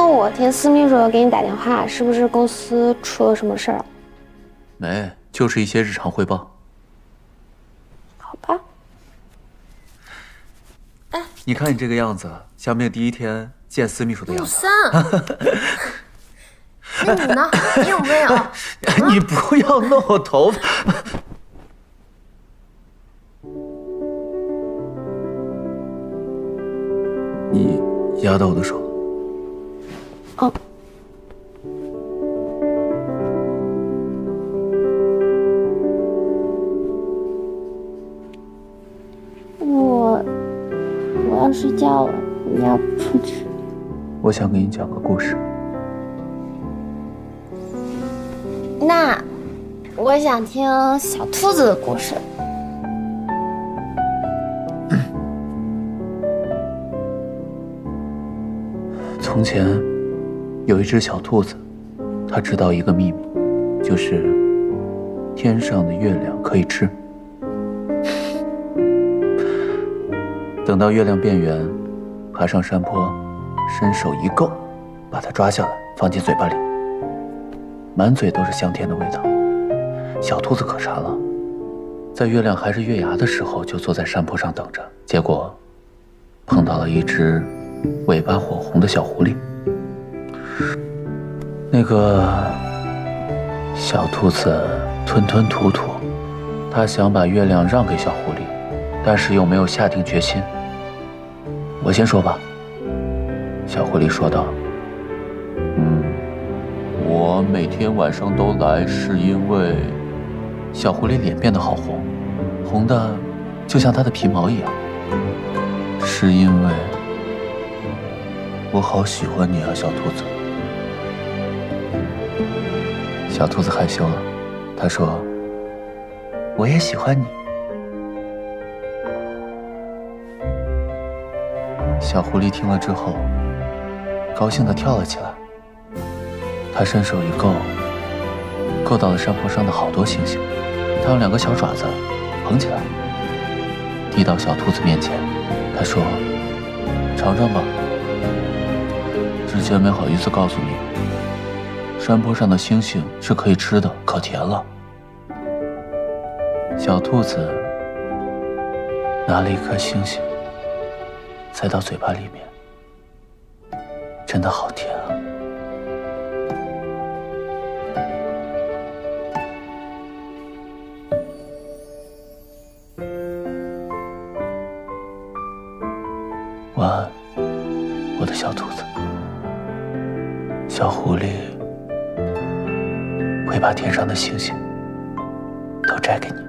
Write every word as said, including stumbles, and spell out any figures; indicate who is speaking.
Speaker 1: 上午听司秘说给你打电话，是不是公司出了什么事儿？
Speaker 2: 没，就是一些日常汇报。
Speaker 1: 好吧。
Speaker 3: 哎，
Speaker 2: 你看你这个样子，像不像第一天见司秘书的样子？
Speaker 3: 陆三，那你呢？你有没有？
Speaker 2: 你不要弄我头发。你压到我的手了。
Speaker 1: 哦。我我要睡觉了，你要不出去？
Speaker 2: 我想给你讲个故事。
Speaker 1: 那我想听小兔子的故事。
Speaker 2: 从前有一只小兔子，它知道一个秘密，就是天上的月亮可以吃。等到月亮变圆，爬上山坡，伸手一够，把它抓下来，放进嘴巴里，满嘴都是香甜的味道。小兔子可馋了，在月亮还是月牙的时候，就坐在山坡上等着。结果碰到了一只尾巴火红的小狐狸。那个小兔子吞吞吐吐，它想把月亮让给小狐狸，但是又没有下定决心。我先说吧，小狐狸说道。嗯，我每天晚上都来，是因为……小狐狸脸变得好红，红的就像它的皮毛一样。是因为我好喜欢你啊，小兔子。小兔子害羞了，它说：“我也喜欢你。”小狐狸听了之后，高兴地跳了起来。它伸手一够，够到了山坡上的好多星星。它用两个小爪子捧起来，递到小兔子面前。它说：“尝尝吧。之前没好意思告诉你，山坡上的星星是可以吃的，可甜了。”小兔子拿了一颗星星，塞到嘴巴里面，真的好甜啊！晚安，我的小兔子。小狐狸会把天上的星星都摘给你。